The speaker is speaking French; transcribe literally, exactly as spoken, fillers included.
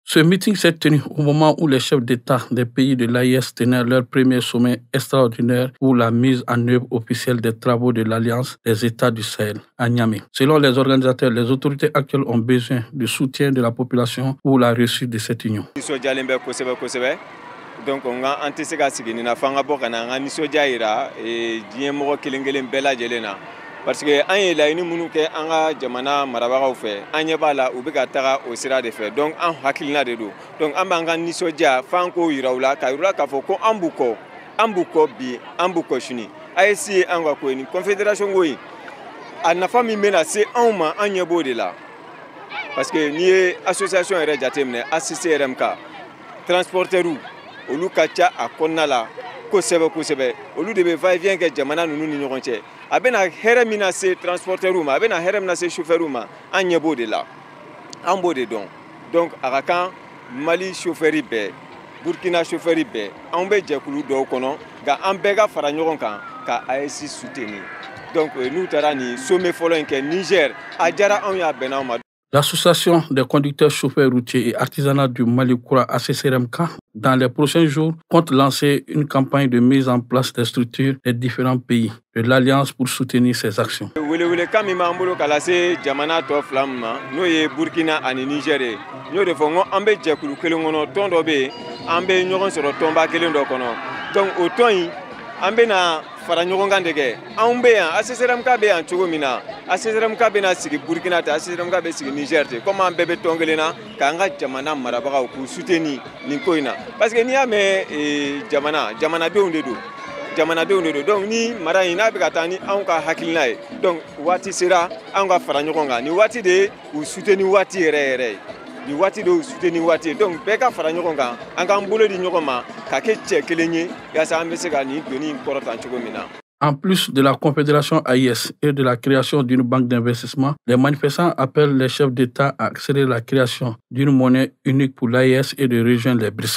Ce meeting s'est tenu au moment où les chefs d'État des pays de l'A I S tenaient leur premier sommet extraordinaire pour la mise en œuvre officielle des travaux de l'Alliance des États du Sahel à Niamey. Selon les organisateurs, les autorités actuelles ont besoin du soutien de la population pour la réussite de cette union. Donc on a anticipé ce que nous avons fait pour nous nisondiya et diɲɛ mɔgɔ kelen kelen bɛɛ lajɛlen na parce que an ye laɲini minnu kɛ an ka jamana marabagaw fɛ an ɲɛ b'a la u bɛ ka taga o sira de fɛ donc an hakilina de do donc an b'an ka nisondiya f'an k'o yira u la ka yira k'a fɔ ko an b'u kɔ an b'u kɔ bi an b'u kɔ sini A E S ye an ka ko ye ni confédération ko in a nafa min bɛna se anw ma an ɲɛ b'o de la parce que n'i ye association yɛrɛ jateminɛ A C C R M K transporteurs olu ka ca a kɔnɔna la kosɛbɛ kosɛbɛ olu de bɛ va et vient kɛ jamana ninnu ni ɲɔgɔn cɛ a bɛna hɛrɛ min na se transporteurs ma a bɛna hɛrɛ min na se chauffeurs ma an ɲɛ b'o de la an b'o de dɔn donc a ka kan Mali chauffeur bɛɛ Burkina chauffeur bɛɛ an bɛ jɛkulu dɔw kɔnɔ nka an bɛɛ ka fara ɲɔgɔn kan ka A E S soutenir donc n'u taara nin sommet fɔlɔ in kɛ Niger a diyara anw y'a bɛnna anw ma. L'association des conducteurs chauffeurs routiers et artisanat du Mali Koura A C C R M K, dans les prochains jours, compte lancer une campagne de mise en place des structures des différents pays de l'Alliance pour soutenir ces actions. Welewele kan min b'an bolo ka lase jamana tɔ fila min ma n'o ye Burkina ani Niger ye n y'o de fɔ n ko an bɛ jɛkulu kelen kɔnɔ tɔn dɔ bɛ yen an bɛ ɲɔgɔn sɔrɔ tɔnba kelen dɔ kɔnɔ donc o tɔn in an bɛna fara ɲɔgɔn kan de kɛ anw bɛ yan A C C R M K bɛ yan cogo min na A C C R M K bɛna sigi Burkina ten A C C R M K bɛ sigi Niger ten comme an bɛɛ bɛ tɔn kelen na k'an ka jamana marabagaw k'u soutenir nin ko in na parce que n'i y'a mɛn jamana jamanadenw de don jamanadenw de don donc ni mara in n'a bɛ ka taa ni anw ka hakilina ye donc waati sera anw ka fara ɲɔgɔn kan nin waati de ye u soutenir waati yɛrɛ yɛrɛ ye nin waati de y'u soutenir waati ye donc bɛɛ ka fara ɲɔgɔn kan an k'an bolo di ɲɔgɔn ma ka kɛ cɛ kelen ye yaasa an bɛ se ka nin doni kɔrɔtan cogo min na. En plus de la Confédération A I S et de la création d'une banque d'investissement, les manifestants appellent les chefs d'État à accélérer la création d'une monnaie unique pour l'A I S et de rejoindre les B R I C S.